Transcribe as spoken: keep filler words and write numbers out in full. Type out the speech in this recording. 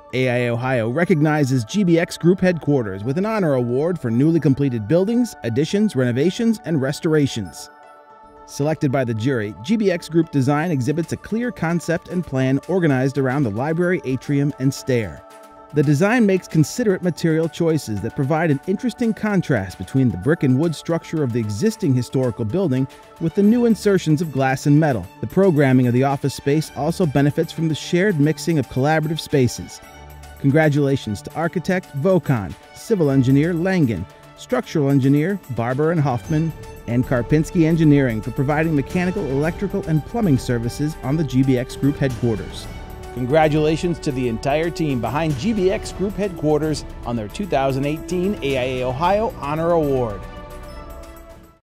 A I A Ohio recognizes G B X Group headquarters with an honor award for newly completed buildings, additions, renovations, and restorations. Selected by the jury, G B X Group design exhibits a clear concept and plan organized around the library atrium and stair. The design makes considerate material choices that provide an interesting contrast between the brick and wood structure of the existing historical building with the new insertions of glass and metal. The programming of the office space also benefits from the shared mixing of collaborative spaces. Congratulations to architect Vocon, civil engineer Langen, structural engineer Barber and Hoffman, and Karpinski Engineering for providing mechanical, electrical, and plumbing services on the G B X Group headquarters. Congratulations to the entire team behind G B X Group headquarters on their two thousand eighteen A I A Ohio Honor Award.